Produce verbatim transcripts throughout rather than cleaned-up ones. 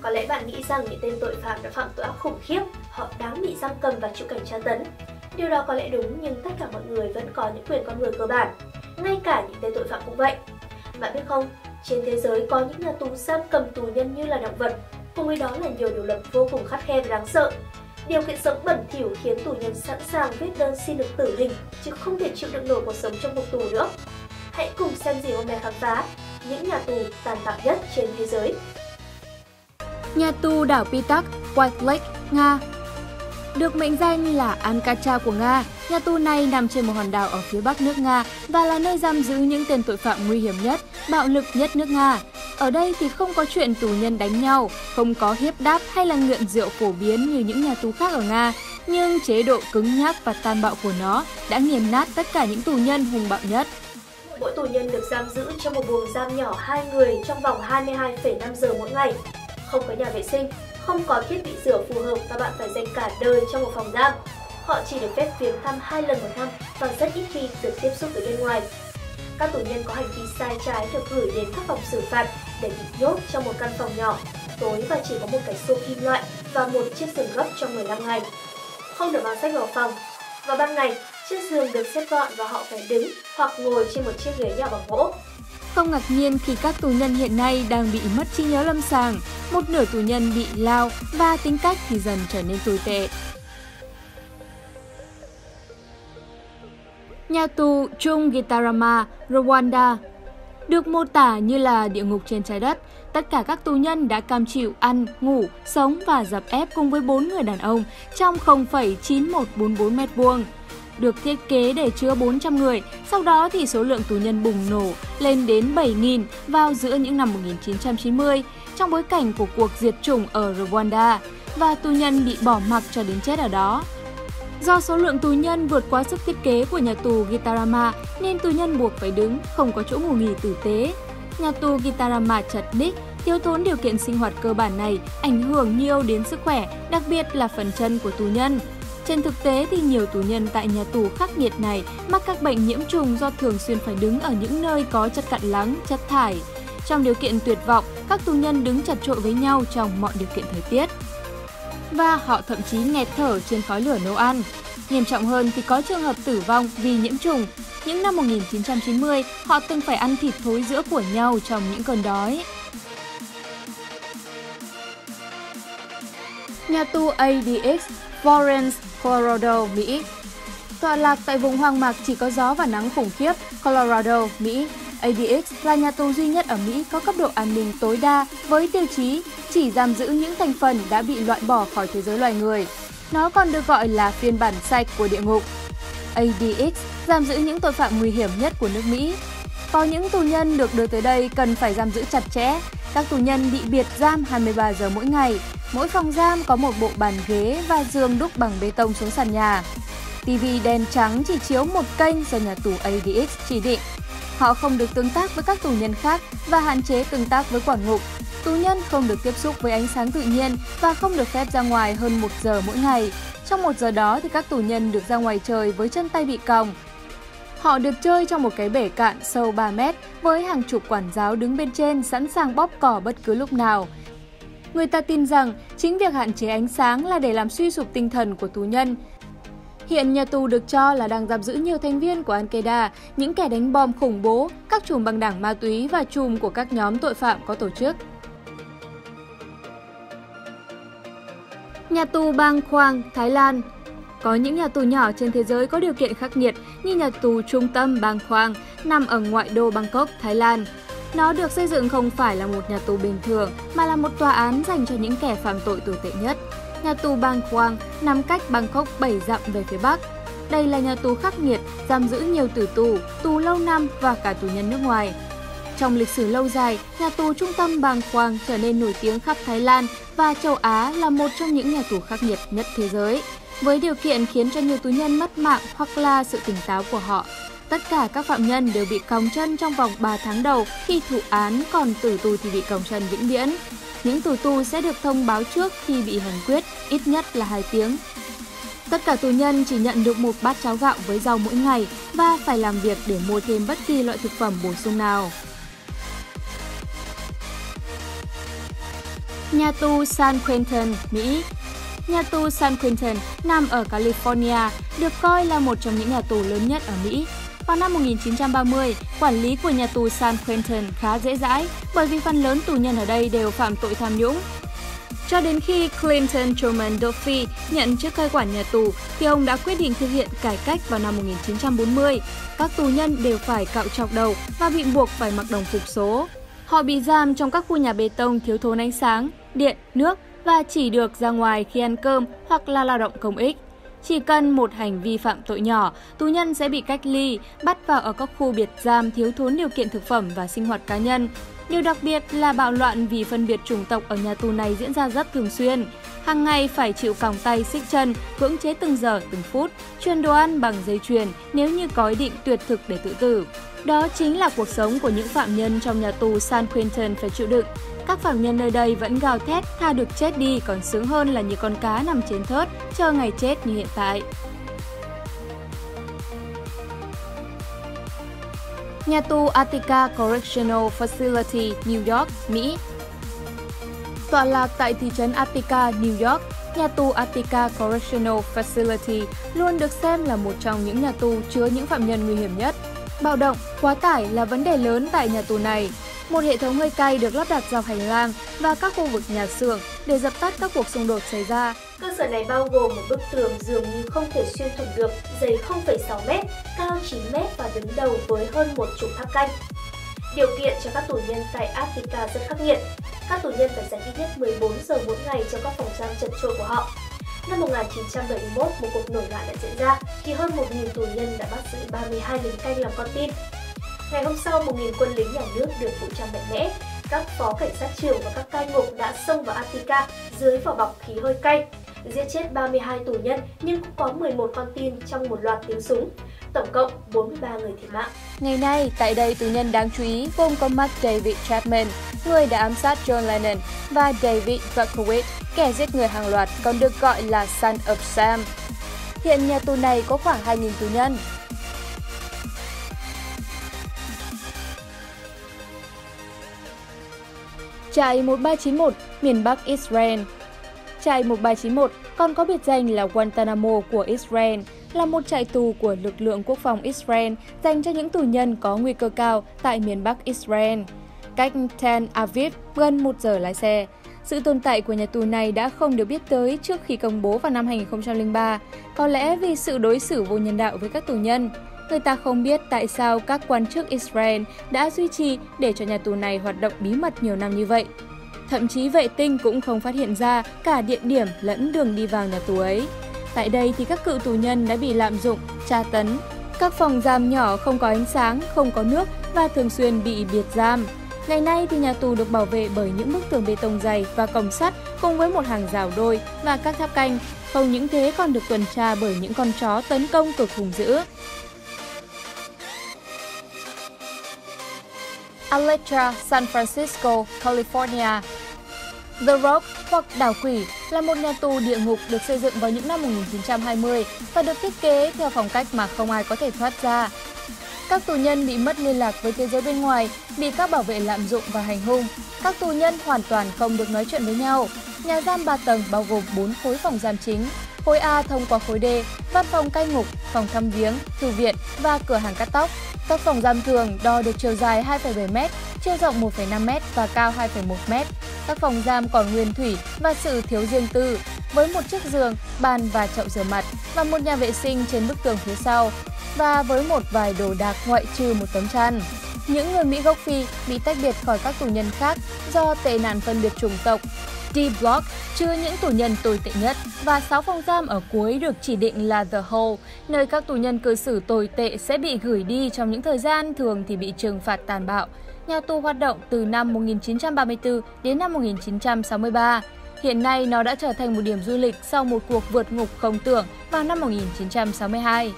Có lẽ bạn nghĩ rằng những tên tội phạm đã phạm tội ác khủng khiếp, họ đáng bị giam cầm và chịu cảnh tra tấn. Điều đó có lẽ đúng, nhưng tất cả mọi người vẫn có những quyền con người cơ bản. Ngay cả những tên tội phạm cũng vậy. Bạn biết không, trên thế giới có những nhà tù giam cầm tù nhân như là động vật, cùng với đó là nhiều điều luật vô cùng khắt khe và đáng sợ. Điều kiện sống bẩn thỉu khiến tù nhân sẵn sàng viết đơn xin được tử hình, chứ không thể chịu đựng nổi cuộc sống trong ngục tù nữa. Hãy cùng xem gì hôm nay khám phá những nhà tù tàn bạo nhất trên thế giới. Nhà tù đảo Pitak, White Lake, Nga. Được mệnh danh là Alcatraz của Nga, nhà tù này nằm trên một hòn đảo ở phía bắc nước Nga và là nơi giam giữ những tên tội phạm nguy hiểm nhất, bạo lực nhất nước Nga. Ở đây thì không có chuyện tù nhân đánh nhau, không có hiếp đáp hay là nghiện rượu phổ biến như những nhà tù khác ở Nga, nhưng chế độ cứng nhắc và tàn bạo của nó đã nghiền nát tất cả những tù nhân hung bạo nhất. Mỗi tù nhân được giam giữ trong một buồng giam nhỏ hai người trong vòng hai mươi hai phẩy năm giờ mỗi ngày. Không có nhà vệ sinh, không có thiết bị rửa phù hợp và bạn phải dành cả đời trong một phòng giam. Họ chỉ được phép viếng thăm hai lần một năm và rất ít khi được tiếp xúc với bên ngoài. Các tù nhân có hành vi sai trái được gửi đến các phòng xử phạt để bị nhốt trong một căn phòng nhỏ, tối và chỉ có một cái xô kim loại và một chiếc giường gấp trong mười lăm ngày. Không được mang sách vào phòng. Vào ban ngày, chiếc giường được xếp gọn và họ phải đứng hoặc ngồi trên một chiếc ghế nhỏ bằng gỗ. Không ngạc nhiên khi các tù nhân hiện nay đang bị mất trí nhớ lâm sàng, một nửa tù nhân bị lao và tính cách thì dần trở nên tồi tệ. Nhà tù Chung Gitarama, Rwanda. Được mô tả như là địa ngục trên trái đất, tất cả các tù nhân đã cam chịu ăn, ngủ, sống và dập ép cùng với bốn người đàn ông trong không phẩy chín một bốn bốn mét vuông. Được thiết kế để chứa bốn trăm người, sau đó thì số lượng tù nhân bùng nổ lên đến bảy nghìn vào giữa những năm một nghìn chín trăm chín mươi trong bối cảnh của cuộc diệt chủng ở Rwanda và tù nhân bị bỏ mặc cho đến chết ở đó. Do số lượng tù nhân vượt quá sức thiết kế của nhà tù Gitarama nên tù nhân buộc phải đứng, không có chỗ ngủ nghỉ tử tế. Nhà tù Gitarama chật ních, thiếu thốn điều kiện sinh hoạt cơ bản này ảnh hưởng nhiều đến sức khỏe, đặc biệt là phần chân của tù nhân. Trên thực tế thì nhiều tù nhân tại nhà tù khắc nghiệt này mắc các bệnh nhiễm trùng do thường xuyên phải đứng ở những nơi có chất cặn lắng, chất thải. Trong điều kiện tuyệt vọng, các tù nhân đứng chật chội với nhau trong mọi điều kiện thời tiết. Và họ thậm chí nghẹt thở trên khói lửa nấu ăn. Nghiêm trọng hơn thì có trường hợp tử vong vì nhiễm trùng. Những năm một nghìn chín trăm chín mươi, họ từng phải ăn thịt thối rữa của nhau trong những cơn đói. Nhà tù a đê ích, Florence, Colorado, Mỹ. Tọa lạc tại vùng hoang mạc chỉ có gió và nắng khủng khiếp, Colorado, Mỹ. a đê ích là nhà tù duy nhất ở Mỹ có cấp độ an ninh tối đa với tiêu chí chỉ giam giữ những thành phần đã bị loại bỏ khỏi thế giới loài người. Nó còn được gọi là phiên bản sạch của địa ngục. a đê ích giam giữ những tội phạm nguy hiểm nhất của nước Mỹ. Có những tù nhân được đưa tới đây cần phải giam giữ chặt chẽ. Các tù nhân bị biệt giam hai mươi ba giờ mỗi ngày. Mỗi phòng giam có một bộ bàn ghế và giường đúc bằng bê tông xuống sàn nhà. ti vi đen trắng chỉ chiếu một kênh do nhà tù a đê ích chỉ định. Họ không được tương tác với các tù nhân khác và hạn chế tương tác với quản ngục. Tù nhân không được tiếp xúc với ánh sáng tự nhiên và không được phép ra ngoài hơn một giờ mỗi ngày. Trong một giờ đó thì các tù nhân được ra ngoài trời với chân tay bị còng. Họ được chơi trong một cái bể cạn sâu ba mét với hàng chục quản giáo đứng bên trên sẵn sàng bóp cỏ bất cứ lúc nào. Người ta tin rằng chính việc hạn chế ánh sáng là để làm suy sụp tinh thần của tù nhân. Hiện nhà tù được cho là đang giam giữ nhiều thành viên của Al-Qaeda, những kẻ đánh bom khủng bố, các chùm băng đảng ma túy và chùm của các nhóm tội phạm có tổ chức. Nhà tù Bang Khoang, Thái Lan. Có những nhà tù nhỏ trên thế giới có điều kiện khắc nghiệt như nhà tù trung tâm Bang Khoang nằm ở ngoại đô Bangkok, Thái Lan. Nó được xây dựng không phải là một nhà tù bình thường mà là một tòa án dành cho những kẻ phạm tội tồi tệ nhất. Nhà tù Bang Khoang nằm cách Bangkok bảy dặm về phía bắc. Đây là nhà tù khắc nghiệt, giam giữ nhiều tử tù, tù lâu năm và cả tù nhân nước ngoài. Trong lịch sử lâu dài, nhà tù trung tâm Bang Khoang trở nên nổi tiếng khắp Thái Lan và châu Á là một trong những nhà tù khắc nghiệt nhất thế giới, với điều kiện khiến cho nhiều tù nhân mất mạng hoặc là sự tỉnh táo của họ. Tất cả các phạm nhân đều bị còng chân trong vòng ba tháng đầu khi thụ án, còn tử tù thì bị còng chân vĩnh viễn. Những tù tù sẽ được thông báo trước khi bị hành quyết, ít nhất là hai tiếng. Tất cả tù nhân chỉ nhận được một bát cháo gạo với rau mỗi ngày và phải làm việc để mua thêm bất kỳ loại thực phẩm bổ sung nào. Nhà tù San Quentin, Mỹ. Nhà tù San Quentin nằm ở California, được coi là một trong những nhà tù lớn nhất ở Mỹ. Vào năm một nghìn chín trăm ba mươi, quản lý của nhà tù San Quentin khá dễ dãi bởi vì phần lớn tù nhân ở đây đều phạm tội tham nhũng. Cho đến khi Clinton Truman Duffy nhận chức cai quản nhà tù thì ông đã quyết định thực hiện cải cách vào năm một nghìn chín trăm bốn mươi. Các tù nhân đều phải cạo trọc đầu và bị buộc phải mặc đồng phục số. Họ bị giam trong các khu nhà bê tông thiếu thốn ánh sáng, điện, nước và chỉ được ra ngoài khi ăn cơm hoặc là lao động công ích. Chỉ cần một hành vi phạm tội nhỏ, tù nhân sẽ bị cách ly, bắt vào ở các khu biệt giam thiếu thốn điều kiện thực phẩm và sinh hoạt cá nhân. Điều đặc biệt là bạo loạn vì phân biệt chủng tộc ở nhà tù này diễn ra rất thường xuyên. Hàng ngày phải chịu còng tay xích chân, cưỡng chế từng giờ, từng phút, truyền đồ ăn bằng dây chuyền nếu như có ý định tuyệt thực để tự tử. Đó chính là cuộc sống của những phạm nhân trong nhà tù San Quentin phải chịu đựng. Các phạm nhân nơi đây vẫn gào thét tha được chết đi còn sướng hơn là như con cá nằm trên thớt, chờ ngày chết như hiện tại. Nhà tù Attica Correctional Facility, New York, Mỹ. Tọa lạc tại thị trấn Attica, New York, nhà tù Attica Correctional Facility luôn được xem là một trong những nhà tù chứa những phạm nhân nguy hiểm nhất. Bạo động, quá tải là vấn đề lớn tại nhà tù này. Một hệ thống hơi cay được lắp đặt dọc hành lang và các khu vực nhà xưởng để dập tắt các cuộc xung đột xảy ra. Cơ sở này bao gồm một bức tường dường như không thể xuyên thủng được, dày không phẩy sáu mét, cao chín mét và đứng đầu với hơn một chục tháp canh. Điều kiện cho các tù nhân tại Attica rất khắc nghiệt. Các tù nhân phải dành ít nhất mười bốn giờ mỗi ngày trong các phòng giam chật chội của họ. Năm một nghìn chín trăm bảy mươi mốt, một cuộc nổi loạn đã diễn ra khi hơn một nghìn tù nhân đã bắt giữ ba mươi hai lính canh làm con tin. Ngày hôm sau, một nghìn quân lính nhà nước được vũ trang mạnh mẽ. Các phó cảnh sát trưởng và các cai ngục đã xông vào Attica dưới vỏ bọc khí hơi cay, giết chết ba mươi hai tù nhân nhưng cũng có mười một con tin trong một loạt tiếng súng. Tổng cộng bốn mươi ba người thiệt mạng. Ngày nay, tại đây tù nhân đáng chú ý gồm có Mark David Chapman, người đã ám sát John Lennon, và David Berkowitz, kẻ giết người hàng loạt còn được gọi là Son of Sam. Hiện nhà tù này có khoảng hai nghìn tù nhân. Trại một ba chín một, miền Bắc Israel. Trại một ba chín một còn có biệt danh là Guantanamo của Israel, là một trại tù của lực lượng quốc phòng Israel dành cho những tù nhân có nguy cơ cao tại miền Bắc Israel. Cách Tel Aviv gần một giờ lái xe. Sự tồn tại của nhà tù này đã không được biết tới trước khi công bố vào năm hai nghìn không trăm lẻ ba, có lẽ vì sự đối xử vô nhân đạo với các tù nhân. Người ta không biết tại sao các quan chức Israel đã duy trì để cho nhà tù này hoạt động bí mật nhiều năm như vậy. Thậm chí vệ tinh cũng không phát hiện ra cả địa điểm lẫn đường đi vào nhà tù ấy. Tại đây thì các cựu tù nhân đã bị lạm dụng, tra tấn. Các phòng giam nhỏ không có ánh sáng, không có nước và thường xuyên bị biệt giam. Ngày nay thì nhà tù được bảo vệ bởi những bức tường bê tông dày và cổng sắt cùng với một hàng rào đôi và các tháp canh. Không những thế còn được tuần tra bởi những con chó tấn công cực hung dữ. Electra, San Francisco, California. The Rock hoặc Đảo Quỷ là một nhà tù địa ngục được xây dựng vào những năm một nghìn chín trăm hai mươi và được thiết kế theo phong cách mà không ai có thể thoát ra. Các tù nhân bị mất liên lạc với thế giới bên ngoài, bị các bảo vệ lạm dụng và hành hung. Các tù nhân hoàn toàn không được nói chuyện với nhau. Nhà giam ba tầng bao gồm bốn khối phòng giam chính. Khối A thông qua khối D, văn phòng cai ngục, phòng thăm viếng, thư viện và cửa hàng cắt tóc. Các phòng giam thường đo được chiều dài hai phẩy bảy mét, chiều rộng một phẩy năm mét và cao hai phẩy một mét. Các phòng giam còn nguyên thủy và sự thiếu riêng tư, với một chiếc giường, bàn và chậu rửa mặt và một nhà vệ sinh trên bức tường phía sau, và với một vài đồ đạc ngoại trừ một tấm chăn. Những người Mỹ gốc Phi bị tách biệt khỏi các tù nhân khác do tệ nạn phân biệt chủng tộc. D-Block chứa những tù nhân tồi tệ nhất và sáu phòng giam ở cuối được chỉ định là The Hole, nơi các tù nhân cư xử tồi tệ sẽ bị gửi đi trong những thời gian thường thì bị trừng phạt tàn bạo. Nhà tù hoạt động từ năm một nghìn chín trăm ba mươi tư đến năm một nghìn chín trăm sáu mươi ba. Hiện nay nó đã trở thành một điểm du lịch sau một cuộc vượt ngục không tưởng vào năm một nghìn chín trăm sáu mươi hai.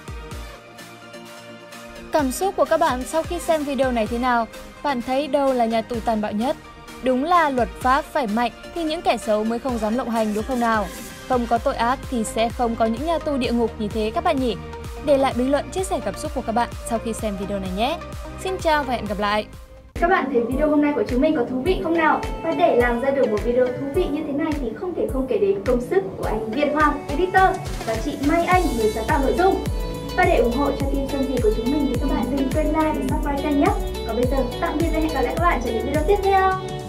Cảm xúc của các bạn sau khi xem video này thế nào? Bạn thấy đâu là nhà tù tàn bạo nhất? Đúng là luật pháp phải mạnh thì những kẻ xấu mới không dám lộng hành, đúng không nào? Không có tội ác thì sẽ không có những nhà tù địa ngục như thế các bạn nhỉ? Để lại bình luận chia sẻ cảm xúc của các bạn sau khi xem video này nhé! Xin chào và hẹn gặp lại! Các bạn thấy video hôm nay của chúng mình có thú vị không nào? Và để làm ra được một video thú vị như thế này thì không thể không kể đến công sức của anh Việt Hoàng, editor, và chị Mai Anh, người sáng tạo nội dung. Và để ủng hộ cho team Sơn Gì của chúng mình thì các bạn đừng quên like và subscribe kênh nhé. Còn bây giờ, tạm biệt và hẹn gặp lại các bạn trong những video tiếp theo.